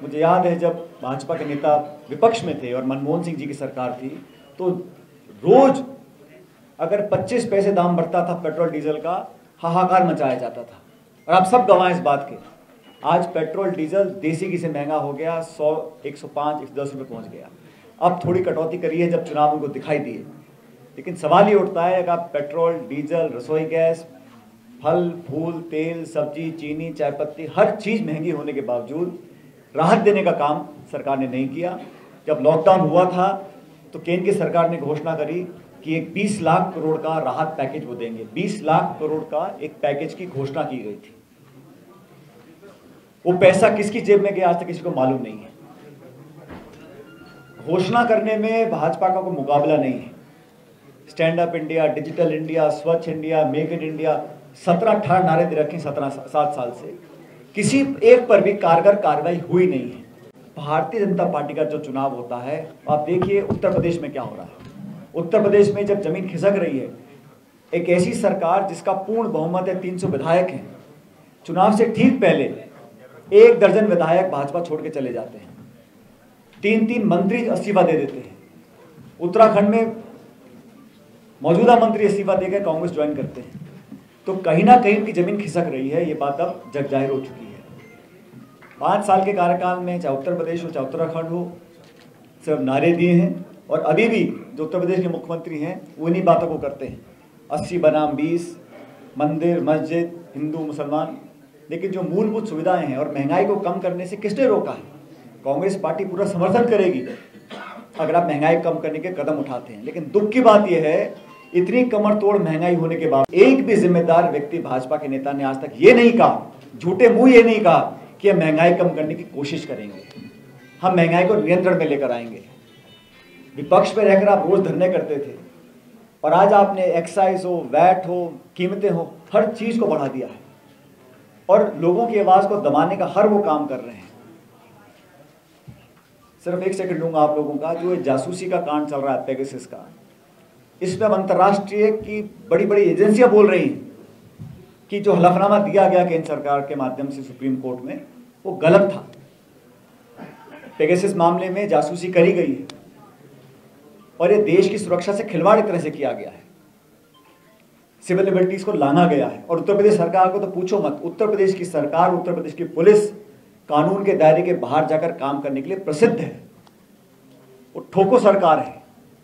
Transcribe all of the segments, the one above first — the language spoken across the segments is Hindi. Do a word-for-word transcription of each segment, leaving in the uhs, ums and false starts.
मुझे याद है जब भाजपा के नेता विपक्ष में थे और मनमोहन सिंह जी की सरकार थी, तो रोज अगर पच्चीस पैसे दाम बढ़ता था पेट्रोल डीजल का, हाहाकार मचाया जाता था। और आप सब गवाह इस बात के। आज पेट्रोल डीजल देसी घी से महंगा हो गया, सौ, एक सौ पाँच, एक सौ दस रुपये पहुँच गया। अब थोड़ी कटौती करी है जब चुनाव उनको दिखाई दिए, लेकिन सवाल ये उठता है कि आप पेट्रोल, डीजल, रसोई गैस, फल फूल, तेल, सब्जी, चीनी, चाय पत्ती, हर चीज़ महंगी होने के बावजूद राहत देने का काम सरकार ने नहीं किया। जब लॉकडाउन हुआ था तो केंद्र की सरकार ने घोषणा करी कि एक बीस लाख करोड़ का राहत पैकेज वो देंगे। बीस लाख करोड़ का एक पैकेज की घोषणा की गई थी। वो पैसा किसकी जेब में गया आज तक किसी को मालूम नहीं है। घोषणा करने में भाजपा का कोई मुकाबला नहीं है। Stand up India, digital India, Swachh India, make in India, सत्रह अठारह नारे दे रखे सत्रह सात साल से, किसी एक पर भी कारगर कार्रवाई हुई नहीं है। भारतीय जनता पार्टी का जो चुनाव होता है, आप देखिए उत्तर प्रदेश में क्या हो रहा है। उत्तर प्रदेश में जब जमीन खिसक रही है, एक ऐसी सरकार जिसका पूर्ण बहुमत है, तीन सौ विधायक हैं, चुनाव से ठीक पहले एक दर्जन विधायक भाजपा छोड़ के चले जाते हैं, तीन तीन मंत्री इस्तीफा दे देते हैं। उत्तराखंड में मौजूदा मंत्री इस्तीफा देकर कांग्रेस ज्वाइन करते हैं। तो कहीं ना कहीं उनकी जमीन खिसक रही है, ये बात अब जग जाहिर हो चुकी है। पाँच साल के कार्यकाल में चाहे उत्तर प्रदेश हो चाहे उत्तराखंड हो, सिर्फ नारे दिए हैं। और अभी भी जो उत्तर प्रदेश के मुख्यमंत्री हैं वो इन्हीं बातों को करते हैं, अस्सी बनाम बीस, मंदिर मस्जिद, हिंदू मुसलमान। लेकिन जो मूलभूत सुविधाएं हैं और महंगाई को कम करने से किसने रोका है? कांग्रेस पार्टी पूरा समर्थन करेगी अगर आप महंगाई कम करने के कदम उठाते हैं। लेकिन दुख की बात यह है, इतनी कमर तोड़ महंगाई होने के बाद एक भी जिम्मेदार व्यक्ति भाजपा के नेता ने आज तक ये नहीं कहा, झूठे मुंह ये नहीं कहा कि हम महंगाई कम करने की कोशिश करेंगे, हम महंगाई को नियंत्रण में लेकर आएंगे। विपक्ष में रहकर आप रोज धरने करते थे और आज आपने एक्साइज हो, वैट हो, कीमतें हो, हर चीज को बढ़ा दिया है और लोगों की आवाज को दबाने का हर वो काम कर रहे हैं। सिर्फ एक सेकंड लूंगा आप लोगों का। जो जासूसी का कांड चल रहा है पेगासस का, इसमें अब अंतर्राष्ट्रीय की बड़ी बड़ी एजेंसियां बोल रही हैं कि जो हलफनामा दिया गया केंद्र सरकार के माध्यम से सुप्रीम कोर्ट में, वो गलत था। पेगासस मामले में जासूसी करी गई है और ये देश की सुरक्षा से खिलवाड़ एक तरह से किया गया है, सिविल लिबर्टीज को लाना गया है। और उत्तर प्रदेश सरकार को तो पूछो मत। उत्तर प्रदेश की सरकार, उत्तर प्रदेश की पुलिस कानून के दायरे के बाहर जाकर काम करने के लिए प्रसिद्ध है। वो ठोको सरकार है।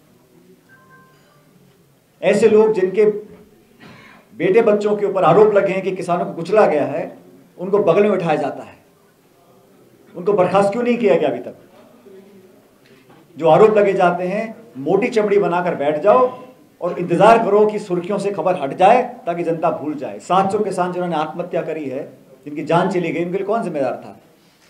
ऐसे लोग जिनके बेटे बच्चों के ऊपर आरोप लगे हैं कि किसानों को कुचला गया है, उनको बगल में उठाया जाता है। उनको बर्खास्त क्यों नहीं किया गया अभी तक? जो आरोप लगे जाते हैं, मोटी चमड़ी बनाकर बैठ जाओ और इंतजार करो कि सुर्खियों से खबर हट जाए ताकि जनता भूल जाए। सात सौ किसान जिन्होंने आत्महत्या करी है, जिनकी जान चली गई, उनके लिए कौन जिम्मेदार था?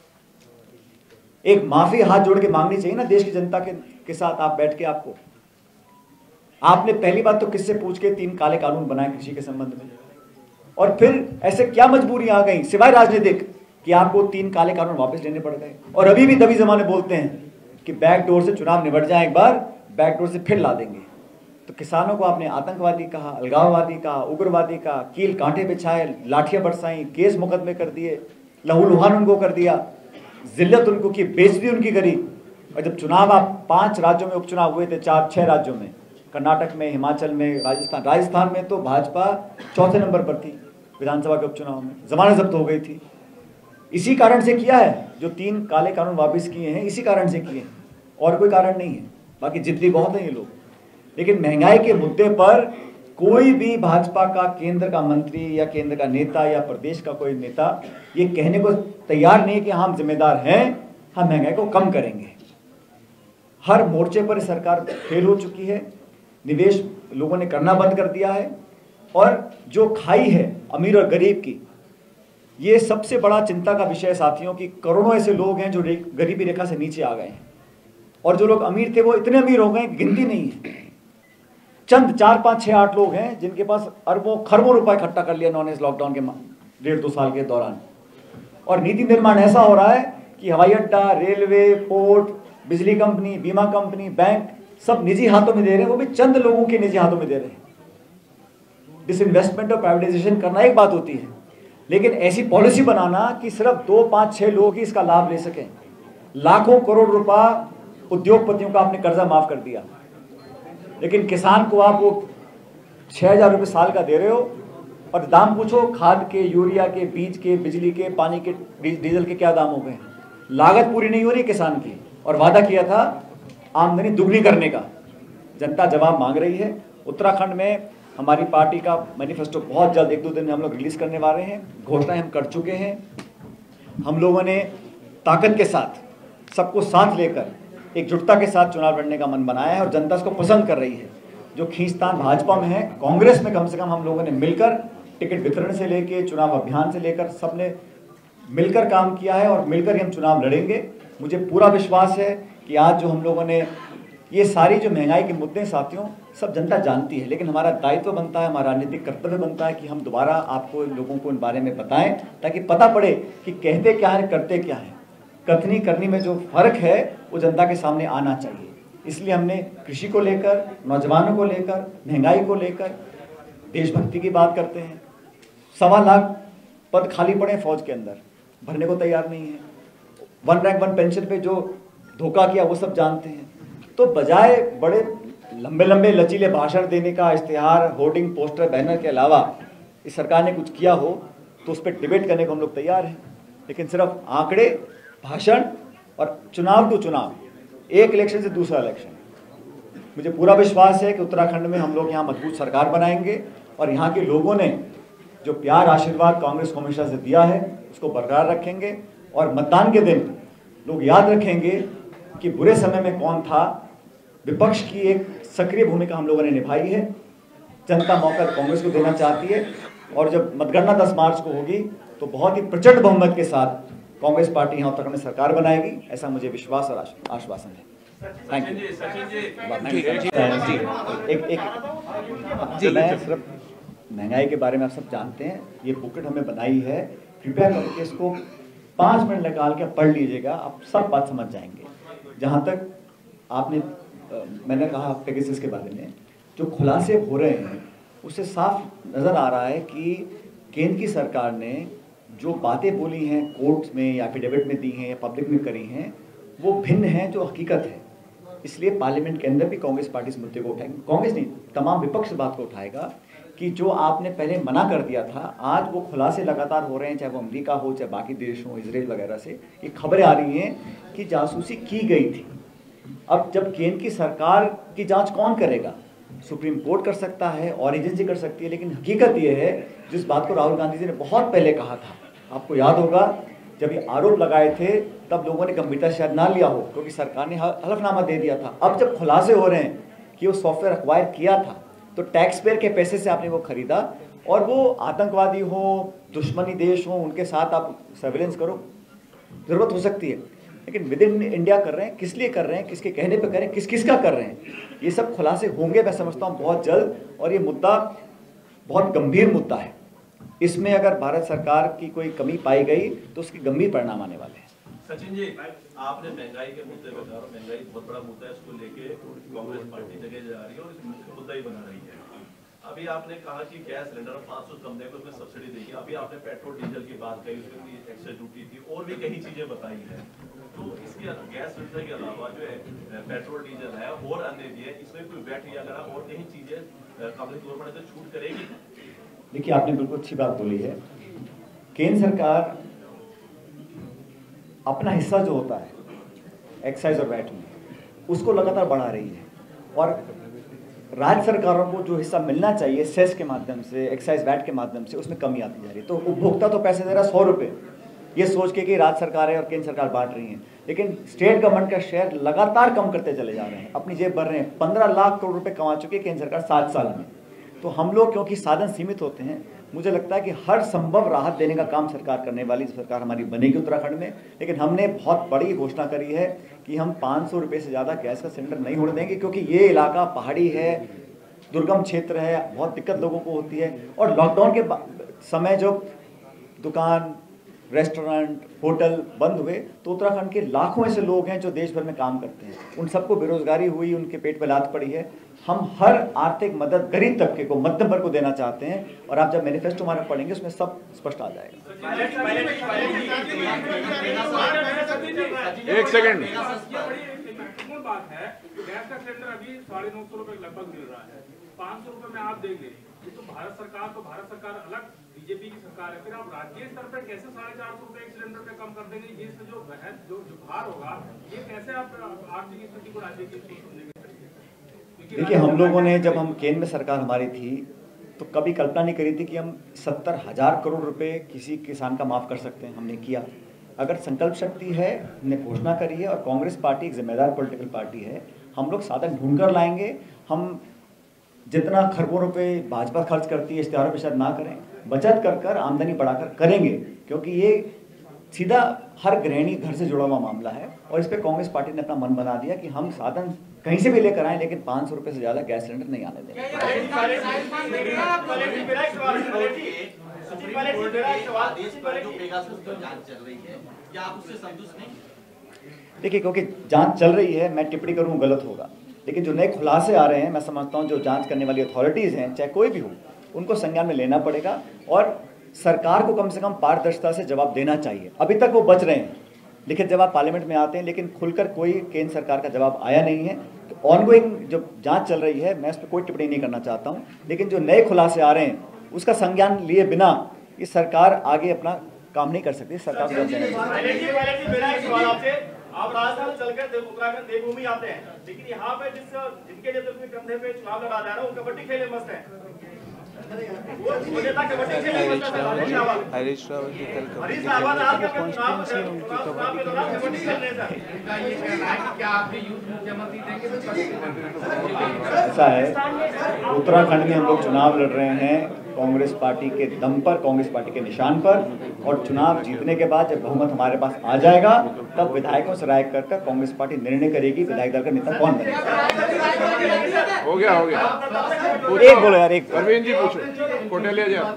एक माफी हाथ जोड़ के मांगनी चाहिए ना देश की जनता के, के साथ आप बैठ के। आपको आपने पहली बात तो किससे पूछ के तीन काले कानून बनाए कृषि के संबंध में, और फिर ऐसे क्या मजबूरी आ गई सिवाय राजनीतिक कि आपको तीन काले कानून वापस लेने पड़ गए? और अभी भी दबी जमाने बोलते हैं कि बैकडोर से चुनाव निबट जाए, एक बार बैकडोर से फिर ला देंगे। तो किसानों को आपने आतंकवादी कहा, अलगाववादी कहा, उग्रवादी कहा, कील कांटे बिछाए, लाठियां बरसाई, केस मुकदमे कर दिए, लहूलुहान उनको कर दिया, जिल्लत उनको की, बेइज्जती उनकी करी। और जब चुनाव, आप पांच राज्यों में उपचुनाव हुए थे, चार छह राज्यों में, कर्नाटक में, हिमाचल में, राजस्थान राजस्थान में तो भाजपा चौथे नंबर पर थी विधानसभा के उपचुनाव में, जमानत जब्त हो गई थी। इसी कारण से किया है जो तीन काले कानून वापस किए हैं, इसी कारण से किए हैं, और कोई कारण नहीं है। बाकी जिद्दी बहुत है ये लोग। लेकिन महंगाई के मुद्दे पर कोई भी भाजपा का केंद्र का मंत्री या केंद्र का नेता या प्रदेश का कोई नेता ये कहने को तैयार नहीं कि हम जिम्मेदार हैं, हम महंगाई को कम करेंगे। हर मोर्चे पर सरकार फेल हो चुकी है। निवेश लोगों ने करना बंद कर दिया है, और जो खाई है अमीर और गरीब की, ये सबसे बड़ा चिंता का विषय साथियों की करोड़ों ऐसे लोग हैं जो गरीबी रेखा से नीचे आ गए हैं, और जो लोग अमीर थे वो इतने अमीर हो गए गिनती नहीं है। चंद चार पाँच छः आठ लोग हैं जिनके पास अरबों खरबों रुपए इकट्ठा कर लिया नॉन एज लॉकडाउन के डेढ़ दो साल के दौरान। और नीति निर्माण ऐसा हो रहा है कि हवाई अड्डा, रेलवे, पोर्ट, बिजली कंपनी, बीमा कंपनी, बैंक सब निजी हाथों में दे रहे हैं, वो भी चंद लोगों के निजी हाथों में दे रहे हैं। डिसइन्वेस्टमेंट और प्राइवेटाइजेशन करना एक बात होती है, लेकिन ऐसी पॉलिसी बनाना कि सिर्फ दो पाँच छः लोग ही इसका लाभ ले सकें, लाखों करोड़ रुपया उद्योगपतियों का आपने कर्जा माफ कर दिया, लेकिन किसान को आप वो छह हजार रुपये साल का दे रहे हो, और दाम पूछो खाद के, यूरिया के, बीज के, बिजली के, पानी के, डीजल के क्या दाम हो गए। लागत पूरी नहीं हो रही किसान की, और वादा किया था आमदनी दुगनी करने का। जनता जवाब मांग रही है। उत्तराखंड में हमारी पार्टी का मैनिफेस्टो बहुत जल्द एक दो दिन में हम लोग रिलीज करने वाले हैं। घोषणाएं हम कर चुके हैं। हम लोगों ने ताकत के साथ, सबको साथ लेकर, एकजुटता के साथ चुनाव लड़ने का मन बनाया है, और जनता इसको पसंद कर रही है। जो खींचतान भाजपा में है, कांग्रेस में कम से कम हम लोगों ने मिलकर टिकट वितरण से लेके चुनाव अभियान से लेकर सबने मिलकर काम किया है, और मिलकर ही हम चुनाव लड़ेंगे। मुझे पूरा विश्वास है कि आज जो हम लोगों ने ये सारी जो महंगाई के मुद्दे साथियों सब जनता जानती है, लेकिन हमारा दायित्व बनता है, हमारा राजनीतिक कर्तव्य बनता है कि हम दोबारा आपको लोगों को इन बारे में बताएं, ताकि पता पड़े कि कहते क्या है, करते क्या है। कथनी करनी में जो फर्क है वो जनता के सामने आना चाहिए। इसलिए हमने कृषि को लेकर, नौजवानों को लेकर, महंगाई को लेकर, देशभक्ति की बात करते हैं। सवा लाख पद खाली पड़े फौज के अंदर, भरने को तैयार नहीं है। वन रैंक वन पेंशन पे जो धोखा किया वो सब जानते हैं। तो बजाय बड़े लंबे लंबे लचीले भाषण देने का, इश्तिहार, होर्डिंग, पोस्टर, बैनर के अलावा इस सरकार ने कुछ किया हो तो उस पर डिबेट करने को हम लोग तैयार हैं। लेकिन सिर्फ आंकड़े, भाषण और चुनाव टू चुनाव, एक इलेक्शन से दूसरा इलेक्शन। मुझे पूरा विश्वास है कि उत्तराखंड में हम लोग यहाँ मजबूत सरकार बनाएंगे, और यहाँ के लोगों ने जो प्यार आशीर्वाद कांग्रेस को हमेशा से दिया है उसको बरकरार रखेंगे। और मतदान के दिन लोग याद रखेंगे कि बुरे समय में कौन था। विपक्ष की एक सक्रिय भूमिका हम लोगों ने निभाई है। जनता मौका कांग्रेस को देना चाहती है, और जब मतगणना दस मार्च को होगी तो बहुत ही प्रचंड बहुमत के साथ कांग्रेस पार्टी यहाँ उत्तराखंड में सरकार बनाएगी, ऐसा मुझे विश्वास और आश्वासन है। Thank you. एक एक जी, मैं सिर्फ महंगाई के बारे में आप सब जानते हैं, ये बुकलेट हमें बनाई है, कृपया करके इसको पाँच मिनट निकाल के पढ़ लीजिएगा, आप सब बात समझ जाएंगे। जहाँ तक आपने आ, मैंने कहा पेगासस के बारे में जो खुलासे हो रहे हैं, उससे साफ नज़र आ रहा है कि केंद्र की सरकार ने जो बातें बोली हैं, कोर्ट में या एफिडेविट में दी हैं या पब्लिक में करी हैं, वो भिन्न हैं जो हकीकत है। इसलिए पार्लियामेंट के अंदर भी कांग्रेस पार्टी इस मुद्दे को उठाएगी, कांग्रेस नहीं, तमाम विपक्ष बात को उठाएगा कि जो आपने पहले मना कर दिया था, आज वो खुलासे लगातार हो रहे हैं, चाहे वो अमेरिका हो, चाहे बाकी देश हो, इजराइल वगैरह से ये खबरें आ रही हैं कि जासूसी की गई थी। अब जब केंद्र की सरकार की जांच कौन करेगा? सुप्रीम कोर्ट कर सकता है और एजेंसी कर सकती है, लेकिन हकीकत ये है जिस बात को राहुल गांधी जी ने बहुत पहले कहा था, आपको याद होगा जब ये आरोप लगाए थे तब लोगों ने गंभीरता शायद ना लिया हो, क्योंकि सरकार ने हलफनामा दे दिया था। अब जब खुलासे हो रहे हैं कि वो सॉफ्टवेयर एक्वायर किया था तो टैक्स पेयर के पैसे से आपने वो खरीदा, और वो आतंकवादी हो, दुश्मनी देश हो, उनके साथ आप सर्विलेंस करो, जरूरत हो सकती है, लेकिन विद इन इंडिया कर रहे हैं, किस लिए कर रहे हैं, किसके कहने पे कर रहे हैं, किस किस का कर रहे हैं, ये सब खुलासे होंगे मैं समझता हूँ बहुत जल्द। और ये मुद्दा बहुत गंभीर मुद्दा है, इसमें अगर भारत सरकार की कोई कमी पाई गई तो उसके गंभीर परिणाम आने वाले हैं। सचिन जी, आपने महंगाई के मुद्दे पर कहा, महंगाई बहुत बड़ा मुद्दा है, इसको लेके कांग्रेस पार्टी जगह जा रही है और इसमें मुद्दा ही बना रही है। अभी आपने कहा कि गैस सिलेंडर पाँच सौ कम देंगे, उसमें सब्सिडी देगी। अभी आपने पेट्रोल डीजल की बात कही, उसमें एक्साइज ड्यूटी थी, और भी कई चीजें बताई है। तो इसके गैस सिलेंडर के अलावा जो है पेट्रोल डीजल है और अन्य भी है, इसमें कोई वैट या अगर और कहीं चीजें पब्लिक गवर्नमेंट से छूट करेगी? देखिए, आपने बिल्कुल अच्छी बात बोली है। केंद्र सरकार अपना हिस्सा जो होता है एक्साइज और वैट में, उसको लगातार बढ़ा रही है, और राज्य सरकारों को जो हिस्सा मिलना चाहिए सेस के माध्यम से, एक्साइज वैट के माध्यम से, उसमें कमी आती जा रही है। तो उपभोक्ता तो पैसे दे रहा है सौ रुपये, ये सोच के कि राज्य सरकार है और केंद्र सरकार बांट रही है, लेकिन स्टेट गवर्नमेंट का शेयर लगातार कम करते चले जा रहे हैं, अपनी जेब भर रहे हैं। पंद्रह लाख करोड़ रुपए कमा चुकी है केंद्र सरकार सात साल में। तो हम लोग क्योंकि साधन सीमित होते हैं, मुझे लगता है कि हर संभव राहत देने का काम सरकार करने वाली सरकार हमारी बनेगी उत्तराखंड में। लेकिन हमने बहुत बड़ी घोषणा करी है कि हम पाँच सौ रुपये से ज़्यादा गैस का सिलेंडर नहीं होने देंगे, क्योंकि ये इलाका पहाड़ी है, दुर्गम क्षेत्र है, बहुत दिक्कत लोगों को होती है। और लॉकडाउन के समय जो दुकान, रेस्टोरेंट, होटल बंद हुए तो उत्तराखंड के लाखों ऐसे लोग हैं जो देश भर में काम करते हैं, उन सबको बेरोजगारी हुई, उनके पेट पे लात पड़ी है। हम हर आर्थिक मदद गरीब तबके को, मध्यम वर्ग को देना चाहते हैं और आप जब मैनिफेस्टो हमारा पढ़ेंगे उसमें सब स्पष्ट आ जाएगा। एक सेकंड बात है, गैस का सिलेंडर अभी साढ़े नौ सौ रुपए लगभग मिल रहा है, पाँच सौ रुपए में आप देख लें, ये तो भारत सरकार तो भारत सरकार अलग बीजेपी की सरकार है, फिर आप राज्य स्तर पर कैसे साढ़े चार सौ रुपए एक सिलेंडर पे कम कर देंगे? ये इसमें जो बहस जो जो भार होगा, ये कैसे आप आर्थिक स्थिति को राज्य की समझेंगे? देखिए, हम लोगों ने जब हम केंद्र में सरकार हमारी थी तो कभी कल्पना नहीं करी थी कि हम सत्तर हजार करोड़ रुपए किसी किसान का माफ कर सकते हैं। हमने किया। अगर संकल्प शक्ति है, हमने घोषणा करी है और कांग्रेस पार्टी एक जिम्मेदार पॉलिटिकल पार्टी है, हम लोग साधन ढूंढ कर लाएंगे। हम जितना खरबों रुपए भाजपा खर्च करती है इश्तेहारों पे शायद ना करें, बचत कर कर आमदनी बढ़ाकर करेंगे, क्योंकि ये सीधा हर गृहिणी घर से जुड़ा हुआ मामला है। और इस पे कांग्रेस पार्टी ने अपना मन बना दिया कि हम साधन कहीं से भी लेकर आए, लेकिन पाँच सौ रुपये से ज्यादा गैस सिलेंडर नहीं आने देंगे। देखिए, क्योंकि जांच चल रही है, मैं टिप्पणी करूँ गलत होगा, लेकिन जो नए खुलासे आ रहे हैं, मैं समझता हूँ जो जांच करने वाली अथॉरिटीज़ हैं, चाहे कोई भी हो, उनको संज्ञान में लेना पड़ेगा और सरकार को कम से कम पारदर्शिता से जवाब देना चाहिए। अभी तक वो बच रहे हैं, लिखित जवाब पार्लियामेंट में आते हैं, लेकिन खुलकर कोई केंद्र सरकार का जवाब आया नहीं है। तो ऑनगोइंग जो जांच चल रही है, मैं इस पर कोई टिप्पणी नहीं करना चाहता हूँ, लेकिन जो नए खुलासे आ रहे हैं उसका संज्ञान लिए बिना ये सरकार आगे अपना काम नहीं कर सकती। सरकार आप राजस्थान चलकर उत्तराखंड देवभूमि आते हैं, लेकिन यहाँ पे जिस जिनके नेतृत्व में कंधे पे चुनाव लड़ा जा रहा है वो कबड्डी खेले मस्त है। वो नेता कबड्डी खेले मस्त है। हरीश रावत जी कल हरीश रावत आपका चुनाव चुनाव के दौरान कबड्डी खेल रहे थे। ये कहना है कि क्या आपके यूथ मुख्यमंत्री देंगे? ऐसा है, उत्तराखंड में हम लोग चुनाव लड़ रहे हैं कांग्रेस पार्टी के दम पर, कांग्रेस पार्टी के निशान पर, और चुनाव जीतने के बाद जब बहुमत हमारे पास आ जाएगा तब विधायकों से राय कर कर कांग्रेस पार्टी निर्णय करेगी विधायक दल का नेता कौन बनेगा। हो गया हो गया एक बोलो यार, एक परवीन जी पूछो, कोटेलिया जी।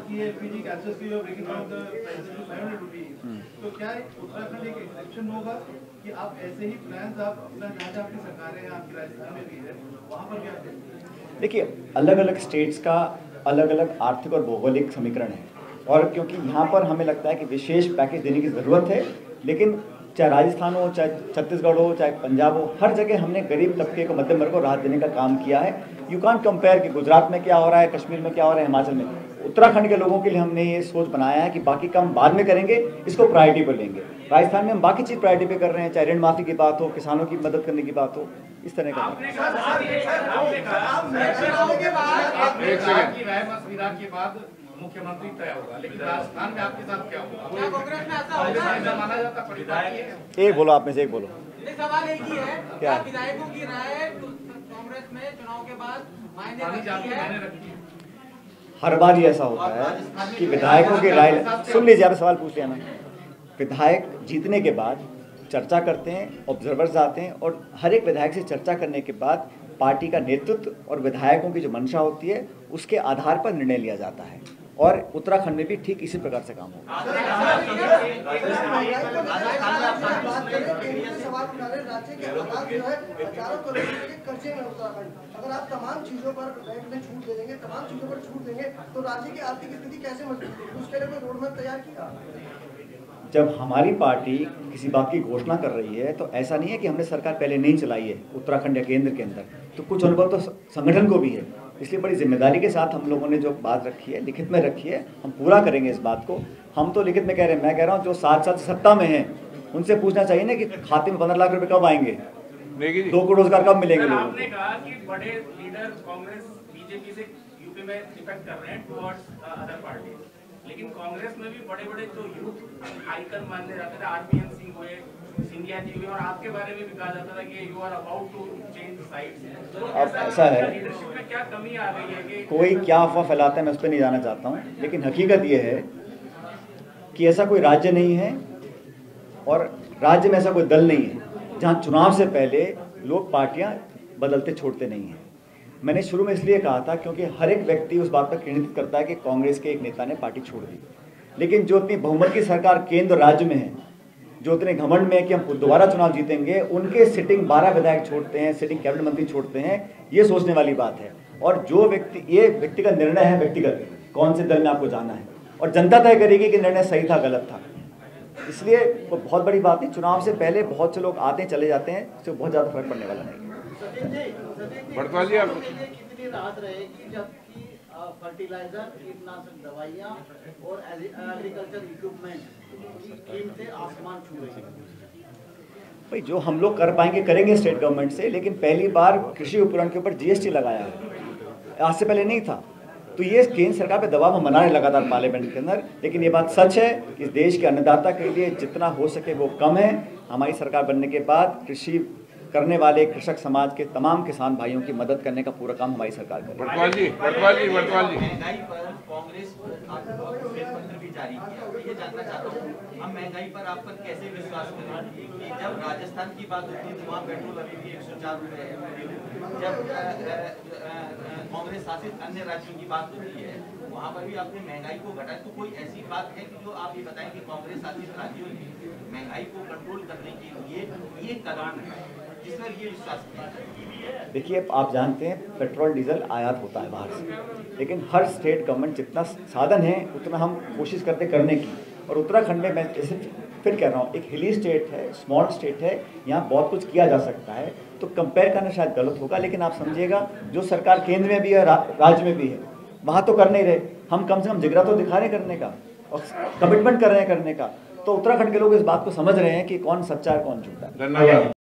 तो क्या उत्तराखंड एक एक्सेप्शन होगा कि आप ऐसे ही प्लान्स आप अपना जहाँ जहाँ आपकी सरकारें हैं, आपकी राजस्थान में भी है, वहाँ पर क्या करेंगे? देखिए, अलग अलग स्टेट्स का अलग अलग आर्थिक और भौगोलिक समीकरण है, और क्योंकि यहाँ पर हमें लगता है कि विशेष पैकेज देने की ज़रूरत है, लेकिन चाहे राजस्थान हो, चाहे छत्तीसगढ़ हो, चाहे पंजाब हो, हर जगह हमने गरीब तबके को, मध्यम वर्ग को राहत देने का काम किया है। यू कांट कंपेयर कि गुजरात में क्या हो रहा है, कश्मीर में क्या हो रहा है, हिमाचल में। उत्तराखंड के लोगों के लिए हमने ये सोच बनाया है कि बाकी काम बाद में करेंगे, इसको प्रायोरिटी पर लेंगे। राजस्थान में हम बाकी चीज़ प्रायोरिटी पे कर रहे हैं, चाहे ऋण माफी की बात हो, किसानों की मदद करने की बात हो, इस तरह का। मुख्यमंत्री तय होगा, लेकिन राजस्थान में आपके साथ क्या होगा? कांग्रेस में ऐसा माना जाता है? एक बोलो, आप में से एक बोलो। सवाल एक ही है, क्या विधायकों की राय कांग्रेस में चुनाव के बाद मायने रखती है? हर बार ही ऐसा होता है कि विधायकों की राय, सुन लीजिए, आप सवाल पूछ लिया ना, विधायक जीतने के बाद चर्चा करते हैं, ऑब्जर्वर्स आते हैं, और हर एक विधायक से चर्चा करने के बाद पार्टी का नेतृत्व और विधायकों की जो मंशा होती है उसके आधार पर निर्णय लिया जाता है, और उत्तराखंड में भी ठीक इसी प्रकार से काम होगा। अगर आप तमाम चीजों पर बैंक में छूट दे देंगे, तमाम चीजों पर छूट देंगे, तो राज्य की आर्थिक स्थिति कैसे मजबूत होगी? उसके लिए कोई रोड मैप तैयार किया? जब हमारी पार्टी किसी बात की घोषणा कर रही है तो ऐसा नहीं है कि हमने सरकार पहले नहीं चलाई है उत्तराखंड या केंद्र के अंदर, तो कुछ अनुभव तो संगठन को भी है। इसलिए बड़ी जिम्मेदारी के साथ हम लोगों ने जो बात रखी है, लिखित में रखी है, हम पूरा करेंगे इस बात को। हम तो लिखित में कह रहे हैं, मैं कह रहा हूँ जो साथ साथ सत्ता में हैं उनसे पूछना चाहिए ना कि खाते में पंद्रह लाख रुपए कब आएंगे, दो करोड़ रोजगार कब मिलेंगे लोगों को। आपने कहा कि बड़े लीडर कांग्रेस बीजेपी से यूपी में डिफेक्ट कर रहे हैं टुवर्ड्स अदर पार्टी, लेकिन कांग्रेस में भी बड़े बड़े जो यूथ आइकन माने जाते थे, आरपीएन सिंह हुए, सिंधिया जी हुए, और आपके बारे में भी कहा जाता था कि you are about to change sides. तो अब ऐसा है, लीडरशिप में क्या कमी आ गई है कि कोई क्या अफवाह फैलाता है मैं उस पर नहीं जाना चाहता हूँ, लेकिन हकीकत ये है कि ऐसा कोई राज्य नहीं है और राज्य में ऐसा कोई दल नहीं है जहाँ चुनाव से पहले लोग पार्टियाँ बदलते छोड़ते नहीं हैं। मैंने शुरू में इसलिए कहा था क्योंकि हर एक व्यक्ति उस बात पर केंद्रित करता है कि कांग्रेस के एक नेता ने पार्टी छोड़ दी, लेकिन जो इतनी बहुमत की सरकार केंद्र राज्य में है, जो इतने घमंड में है कि हम दोबारा चुनाव जीतेंगे, उनके सिटिंग बारह विधायक छोड़ते हैं, सिटिंग कैबिनेट मंत्री छोड़ते हैं, ये सोचने वाली बात है। और जो व्यक्ति, ये व्यक्ति का निर्णय है, व्यक्तिगत कौन से दल में आपको जाना है, और जनता तय करेगी कि निर्णय सही था गलत था। इसलिए वो बहुत बड़ी बात नहीं, चुनाव से पहले बहुत से लोग आते हैं चले जाते हैं, इससे बहुत ज़्यादा फर्क पड़ने वाला नहीं है। बड़वाल जी, आप कितनी राहत रहेगी जबकि फर्टिलाइजर, कीटनाशक दवाइयाँ और एग्रीकल्चर इक्विपमेंट की कीमतें आसमान छू रही हैं? भाई जो हम लोग कर पाएंगे करेंगे स्टेट गवर्नमेंट से, लेकिन पहली बार कृषि उपकरण के ऊपर जीएसटी लगाया है, आज से पहले नहीं था। तो ये केंद्र सरकार पे दबाव हम बना रहे लगातार पार्लियामेंट के अंदर, लेकिन ये बात सच है कि इस देश के अन्नदाता के लिए जितना हो सके वो कम है। हमारी सरकार बनने के बाद कृषि करने वाले कृषक समाज के तमाम किसान भाइयों की मदद करने का पूरा काम हमारी सरकार करेगी। बड़वाल जी, बड़वाल जी, बड़वाल जी, महंगाई पर कांग्रेस पत्र भी जारी किया। ये जानना चाहता हूँ, हम महंगाई पर आप पर कैसे विश्वास करें कि जब राजस्थान की बात होती है तो वहाँ पेट्रोल अभी भी एक सौ चार रुपये है, जब कांग्रेस शासित अन्य राज्यों की बात होती है वहाँ पर भी आपने महंगाई को घटाया। तो कोई ऐसी बात है कि जो आप ये बताएं कि कांग्रेस शासित राज्यों ने महंगाई को कंट्रोल करने के लिए ये कदम है जिस पर ये विश्वास किया? देखिए, आप जानते हैं पेट्रोल डीजल आयात होता है बाहर से, लेकिन हर स्टेट गवर्नमेंट जितना साधन है उतना हम कोशिश करते करने की। और उत्तराखंड में मैं जैसे फिर कह रहा हूँ, एक हिली स्टेट है, स्मॉल स्टेट है, यहाँ बहुत कुछ किया जा सकता है। तो कंपेयर करना शायद गलत होगा, लेकिन आप समझिएगा जो सरकार केंद्र में भी है, रा, राज्य में भी है, वहाँ तो कर नहीं रहे। हम कम से कम जिगरा तो दिखा रहे करने का और कमिटमेंट कर रहे हैं करने का। तो उत्तराखंड के लोग इस बात को समझ रहे हैं कि कौन सच्चा है कौन झूठा है। धन्यवाद।